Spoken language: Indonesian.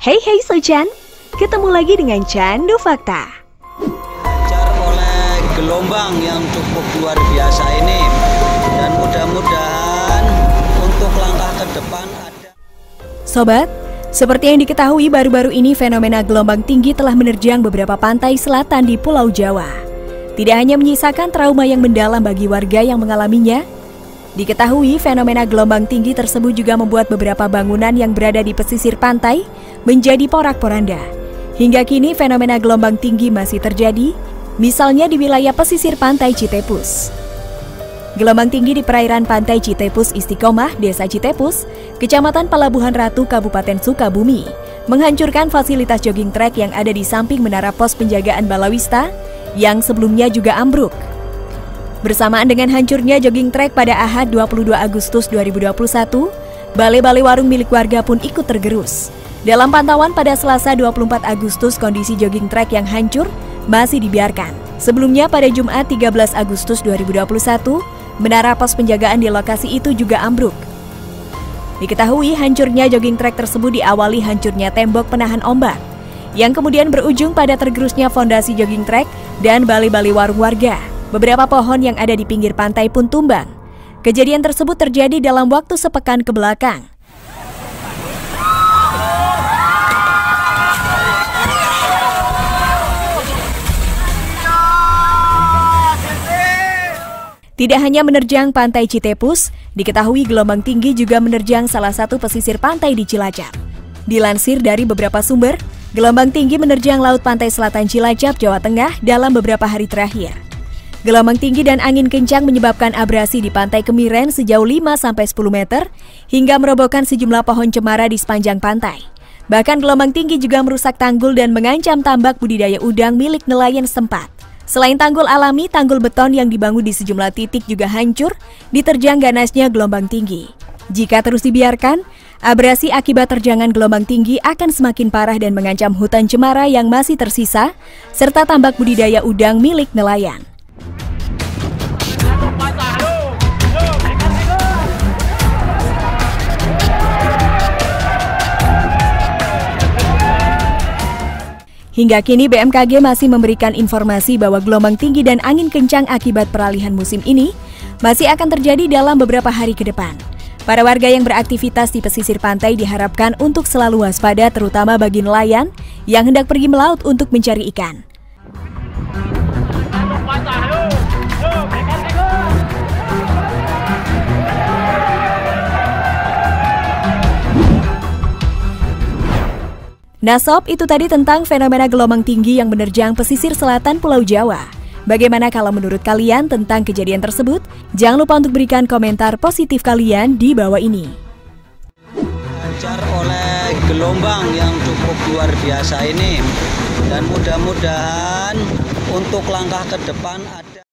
Hey Sojan, ketemu lagi dengan Candu Fakta. Dihajar oleh gelombang yang cukup luar biasa ini, dan mudah-mudahan untuk langkah ke depan ada. Sobat, seperti yang diketahui baru-baru ini fenomena gelombang tinggi telah menerjang beberapa pantai selatan di Pulau Jawa. Tidak hanya menyisakan trauma yang mendalam bagi warga yang mengalaminya, diketahui fenomena gelombang tinggi tersebut juga membuat beberapa bangunan yang berada di pesisir pantai menjadi porak-poranda. Hingga kini fenomena gelombang tinggi masih terjadi, misalnya di wilayah pesisir pantai Citepus. Gelombang tinggi di perairan pantai Citepus Istiqomah, Desa Citepus, Kecamatan Pelabuhan Ratu, Kabupaten Sukabumi, menghancurkan fasilitas jogging track yang ada di samping menara pos penjagaan Balawista yang sebelumnya juga ambruk. Bersamaan dengan hancurnya jogging track pada Ahad 22 Agustus 2021, balai-balai warung milik warga pun ikut tergerus. Dalam pantauan pada Selasa 24 Agustus, kondisi jogging track yang hancur masih dibiarkan. Sebelumnya pada Jumat 13 Agustus 2021, menara pos penjagaan di lokasi itu juga ambruk. Diketahui hancurnya jogging track tersebut diawali hancurnya tembok penahan ombak, yang kemudian berujung pada tergerusnya fondasi jogging track dan balai-balai warung warga. Beberapa pohon yang ada di pinggir pantai pun tumbang. Kejadian tersebut terjadi dalam waktu sepekan ke belakang. Tidak hanya menerjang pantai Citepus, diketahui gelombang tinggi juga menerjang salah satu pesisir pantai di Cilacap. Dilansir dari beberapa sumber, gelombang tinggi menerjang laut pantai selatan Cilacap, Jawa Tengah dalam beberapa hari terakhir. Gelombang tinggi dan angin kencang menyebabkan abrasi di pantai Kemiren sejauh 5-10 meter hingga merobohkan sejumlah pohon cemara di sepanjang pantai. Bahkan gelombang tinggi juga merusak tanggul dan mengancam tambak budidaya udang milik nelayan setempat. Selain tanggul alami, tanggul beton yang dibangun di sejumlah titik juga hancur diterjang ganasnya gelombang tinggi. Jika terus dibiarkan, abrasi akibat terjangan gelombang tinggi akan semakin parah dan mengancam hutan cemara yang masih tersisa, serta tambak budidaya udang milik nelayan. Hingga kini BMKG masih memberikan informasi bahwa gelombang tinggi dan angin kencang akibat peralihan musim ini masih akan terjadi dalam beberapa hari ke depan. Para warga yang beraktivitas di pesisir pantai diharapkan untuk selalu waspada, terutama bagi nelayan yang hendak pergi melaut untuk mencari ikan. Nah sob, itu tadi tentang fenomena gelombang tinggi yang menerjang pesisir selatan Pulau Jawa. Bagaimana kalau menurut kalian tentang kejadian tersebut? Jangan lupa untuk berikan komentar positif kalian di bawah ini. Dihajar oleh gelombang yang cukup luar biasa ini, dan mudah-mudahan untuk langkah ke depan ada.